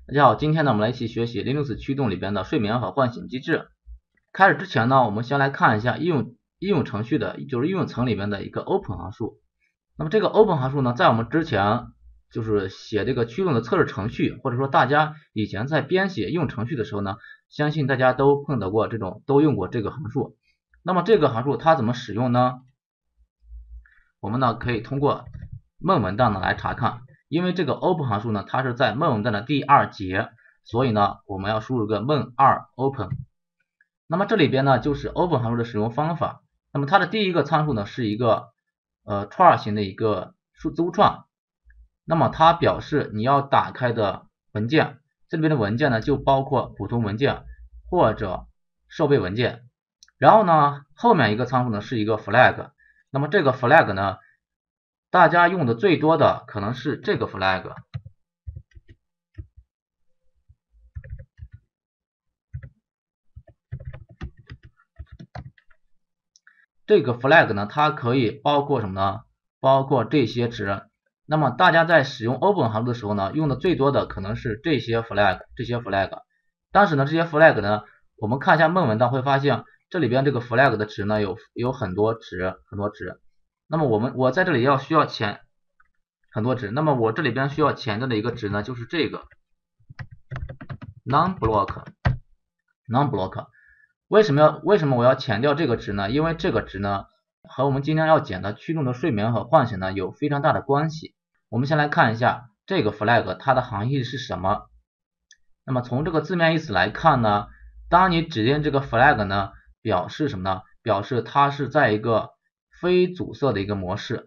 大家好，今天呢我们来一起学习 Linux 驱动里边的睡眠和唤醒机制。开始之前呢，我们先来看一下应用程序的，就是应用层里面的一个 open 函数。那么这个 open 函数呢，在我们之前就是写这个驱动的测试程序，或者说大家以前在编写应用程序的时候呢，相信大家都碰到过都用过这个函数。那么这个函数它怎么使用呢？我们呢可以通过闷文档呢来查看。因为这个 open 函数呢，它是在闷文档的第2节，所以呢，我们要输入个闷2 open。那么这里边呢，就是 open 函数的使用方法。那么它的第一个参数呢，是一个串型的一个字符串。那么它表示你要打开的文件，这里边的文件呢，就包括普通文件或者设备文件。然后呢，后面一个参数呢是一个 flag。那么这个 flag 呢，大家用的最多的可能是这个 flag。这个 flag 呢，它可以包括什么呢？包括这些值。那么大家在使用 open 函数的时候呢，用的最多的可能是这些 flag。但是呢，这些 flag 呢，我们看一下闷文档会发现，这里边这个 flag 的值呢有很多值。那么我在这里需要前很多值，那么我这里边需要前置的一个值呢，就是这个 non-block。为什么我要强调这个值呢？因为这个值呢和我们今天要讲的驱动的睡眠和唤醒呢有非常大的关系。我们先来看一下这个 flag 它的含义是什么。那么从这个字面意思来看呢，当你指定这个 flag 呢，表示什么呢？表示它是在一个非阻塞的一个模式。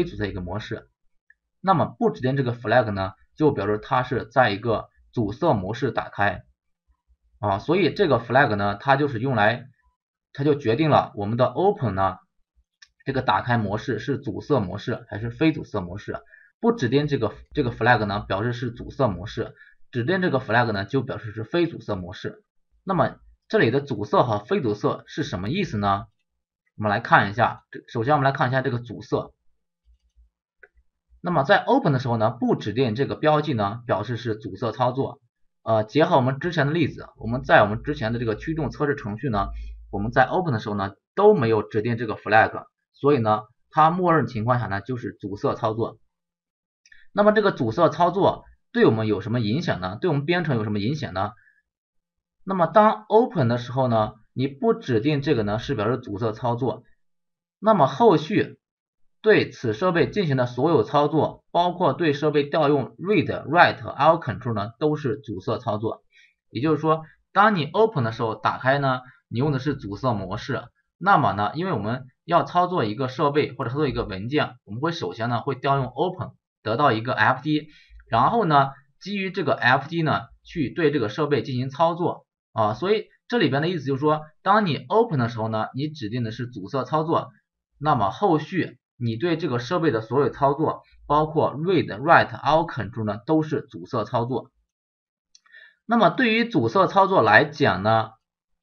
那么不指定这个 flag 呢，就表示它是在一个阻塞模式打开。所以这个 flag 呢，它就决定了我们的 open 呢，这个打开模式是阻塞模式还是非阻塞模式。不指定这个 flag 呢，表示是阻塞模式，指定这个 flag 呢，就表示是非阻塞模式。那么这里的阻塞和非阻塞是什么意思呢？我们来看一下，首先我们来看一下这个阻塞。那么在 open 的时候呢，不指定这个标记呢，表示是阻塞操作。结合我们之前的例子，我们之前的这个驱动测试程序呢，我们在 open 的时候呢都没有指定这个 flag， 所以呢它默认情况下呢就是阻塞操作。那么这个阻塞操作对我们有什么影响呢？对我们编程有什么影响呢？那么当 open 的时候呢，你不指定这个呢是表示阻塞操作，那么后续对此设备进行的所有操作，包括对设备调用 read、write、L control 呢，都是阻塞操作。也就是说，当你 open 的时候打开呢，你用的是阻塞模式。那么呢，因为我们要操作一个设备或者操作一个文件，我们会首先呢会调用 open 得到一个 fd， 然后呢基于这个 fd 呢去对这个设备进行操作。所以这里边的意思就是说，当你 open 的时候呢，你指定的是阻塞操作，那么后续你对这个设备的所有操作，包括 read、write、L control 呢，都是阻塞操作。那么对于阻塞操作来讲呢，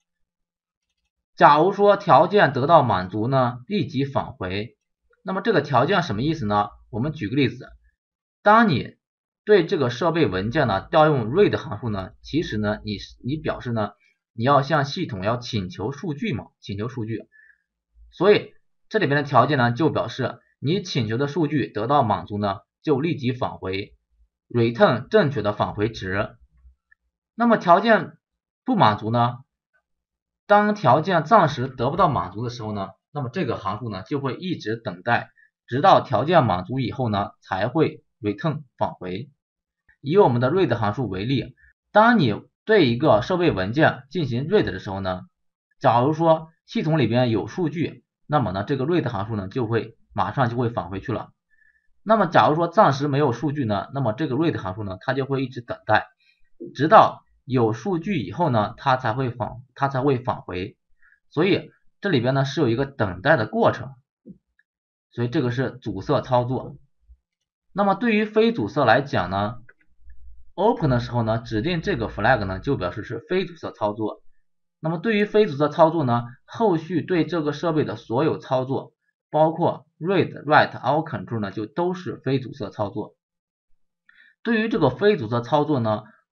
假如说条件得到满足呢，立即返回。那么这个条件什么意思呢？我们举个例子，当你对这个设备文件呢调用 read 函数呢，其实呢你表示呢你要向系统要请求数据嘛，所以这里边的条件呢就表示你请求的数据得到满足呢，就立即返回 return 正确的返回值。那么条件不满足呢，当条件暂时得不到满足的时候呢，那么这个函数呢就会一直等待，直到条件满足以后呢才会 return 返回。以我们的 read 函数为例，当你对一个设备文件进行 read 的时候呢，假如说系统里边有数据，那么呢这个 read 函数呢马上就会返回去了。那么假如说暂时没有数据呢，那么这个 read 函数呢它就会一直等待，直到有数据以后呢它才会返回。所以这里边呢是有一个等待的过程，所以这个是阻塞操作。那么对于非阻塞来讲呢， open 的时候呢指定这个 flag 呢就表示是非阻塞操作。那么对于非阻塞操作呢，后续对这个设备的所有操作，包括 read、write、L control 呢就都是非阻塞操作。对于这个非阻塞操作呢，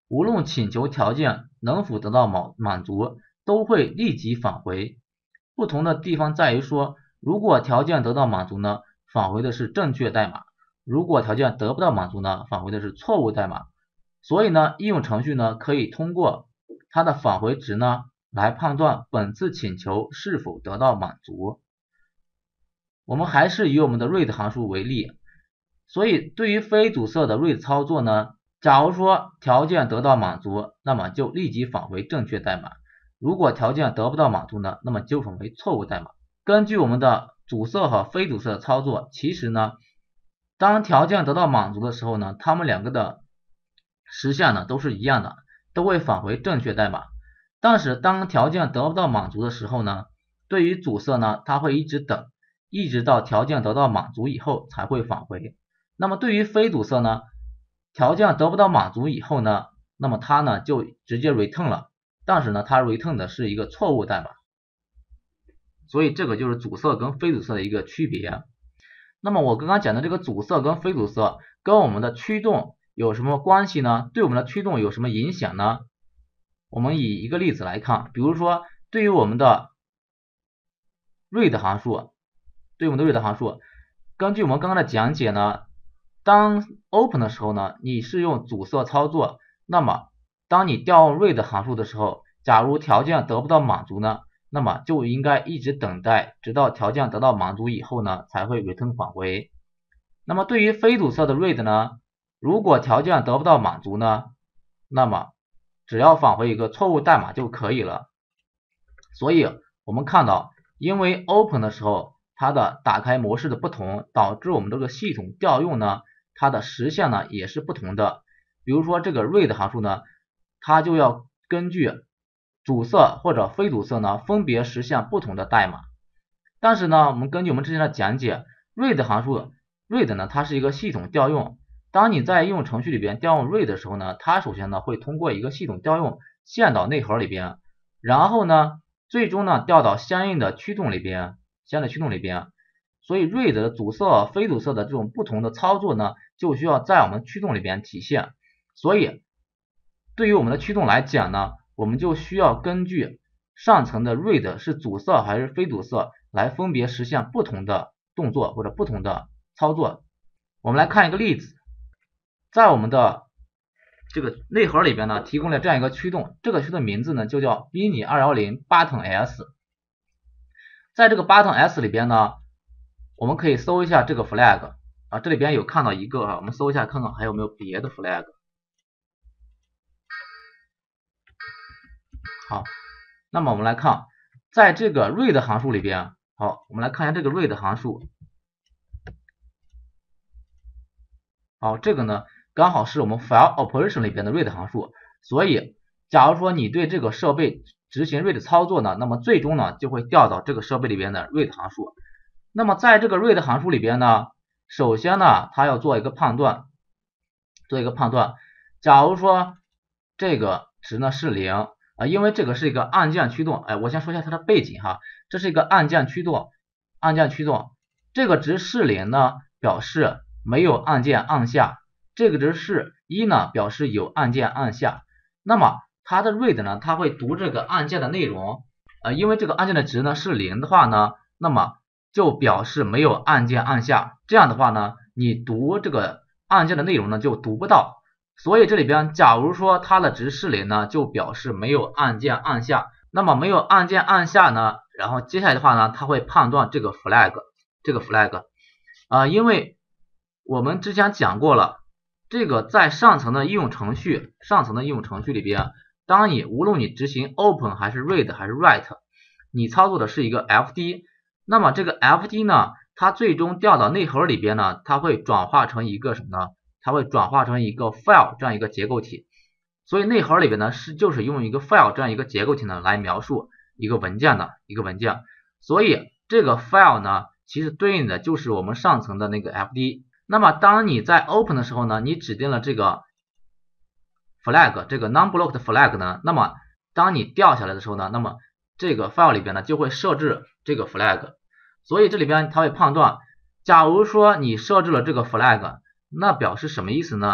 无论请求条件能否得到满足，都会立即返回。不同的地方在于说，如果条件得到满足呢，返回的是正确代码；如果条件得不到满足呢，返回的是错误代码。所以呢，应用程序呢可以通过它的返回值呢来判断本次请求是否得到满足。我们还是以我们的 read 函数为例，所以对于非阻塞的 read 操作呢，假如说条件得到满足，那么就立即返回正确代码；如果条件得不到满足呢，那么就返回错误代码。根据我们的阻塞和非阻塞的操作，其实呢，当条件得到满足的时候呢，它们两个的实现呢都是一样的，都会返回正确代码。但是当条件得不到满足的时候呢，对于阻塞呢，它会一直等，一直到条件得到满足以后才会返回。那么对于非阻塞呢，条件得不到满足以后呢，那么它呢就直接 return 了，但是呢它 return 的是一个错误代码。所以这个就是阻塞跟非阻塞的一个区别。那么我刚刚讲的这个阻塞跟非阻塞跟我们的驱动有什么关系呢？对我们的驱动有什么影响呢？我们以一个例子来看，比如说对于我们的 read 函数，根据我们刚刚的讲解呢，当 open 的时候呢，你是用阻塞操作，那么当你调用 read 函数的时候，假如条件得不到满足呢，那么就应该一直等待，直到条件得到满足以后呢，才会 return 返回。那么对于非阻塞的 read 呢，如果条件得不到满足呢，那么只要返回一个错误代码就可以了。所以我们看到，因为 open 的时候它的打开模式的不同，导致我们这个系统调用呢，它的实现呢也是不同的。比如说这个 read 函数呢，它就要根据阻塞或者非阻塞呢分别实现不同的代码。但是呢，我们根据我们之前的讲解， read 函数 read 呢它是一个系统调用，当你在应用程序里边调用 read 的时候呢，它首先呢会通过一个系统调用线到内核里边，然后呢最终呢调到相应的驱动里边，所以 read 的阻塞非阻塞的这种不同的操作呢，就需要在我们驱动里边体现。所以对于我们的驱动来讲呢，我们就需要根据上层的 read 是阻塞还是非阻塞来分别实现不同的动作或者不同的操作。我们来看一个例子，在我们的这个内核里边呢，提供了这样一个驱动，这个驱动名字呢就叫 Bini210 button s。 在这个 button s 里边呢，我们可以搜一下这个 flag 啊，这里边有看到一个啊，我们搜一下看看还有没有别的 flag。 好，那么我们来看，在这个 read 函数里边，好，我们来看一下这个 read 函数。好，这个呢刚好是我们 file operation 里边的 read 函数，所以假如说你对这个设备执行 read 操作呢，那么最终呢就会调到这个设备里边的 read 函数。那么在这个 read 函数里边呢，首先呢它要做一个判断，假如说这个值呢是0啊，因为这个是一个按键驱动，我先说一下它的背景哈，这是一个按键驱动，这个值是0呢表示没有按键按下，这个值是1呢表示有按键按下。那么它的 read 呢，它会读这个按键的内容，因为这个按键的值呢是0的话呢，那么就表示没有按键按下，这样的话呢，你读这个按键的内容呢就读不到。所以这里边假如说它的值是0呢，就表示没有按键按下，那么没有按键按下呢，然后接下来的话呢，它会判断这个 flag， 因为我们之前讲过了，这个在上层的应用程序里边，当你无论你执行 open 还是 read 还是 write， 你操作的是一个 fd， 那么这个 fd 呢，它最终调到内核里边呢，它会转化成一个什么呢？它会转化成一个 file 这样一个结构体，所以内核里边呢就是用一个 file 这样一个结构体呢来描述一个文件，所以这个 file 呢其实对应的就是我们上层的那个 fd。 那么当你在 open 的时候呢，你指定了这个 flag， 这个 non-blocked flag 呢，那么当你调下来的时候呢，那么这个 file 里边呢就会设置这个 flag， 所以这里边它会判断，假如说你设置了这个 flag，那表示什么意思呢？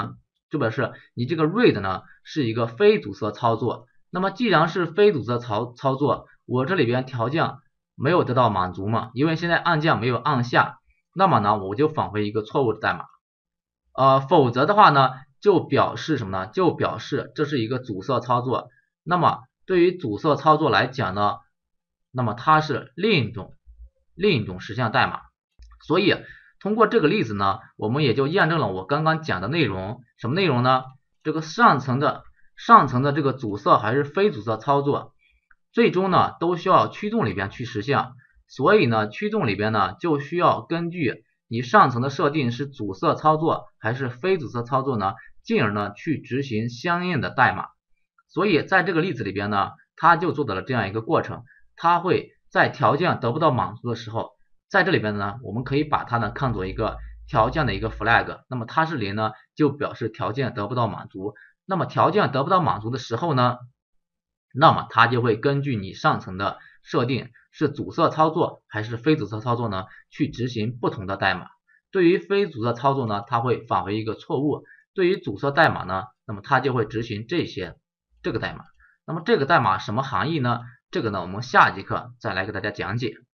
就表示你这个 read 呢是一个非阻塞操作。那么既然是非阻塞操作，我这里边条件没有得到满足嘛，因为现在按键没有按下，那么呢我就返回一个错误的代码。否则的话呢，就表示什么呢？就表示这是一个阻塞操作。那么对于阻塞操作来讲呢，那么它是另一种实现代码。所以通过这个例子呢，我们也就验证了我刚刚讲的内容。什么内容呢？这个上层的这个阻塞还是非阻塞操作，最终呢都需要驱动里边去实现。所以呢，驱动里边呢就需要根据你上层的设定是阻塞操作还是非阻塞操作呢，进而呢去执行相应的代码。所以在这个例子里边呢，它就做到了这样一个过程，它会在条件得不到满足的时候，在这里边呢，我们可以把它呢看作一个条件的一个 flag， 那么它是0呢，就表示条件得不到满足。那么条件得不到满足的时候呢，那么它就会根据你上层的设定是阻塞操作还是非阻塞操作呢，去执行不同的代码。对于非阻塞操作呢，它会返回一个错误；对于阻塞代码呢，那么它就会执行这个代码。那么这个代码什么含义呢？这个呢，我们下节课再来给大家讲解。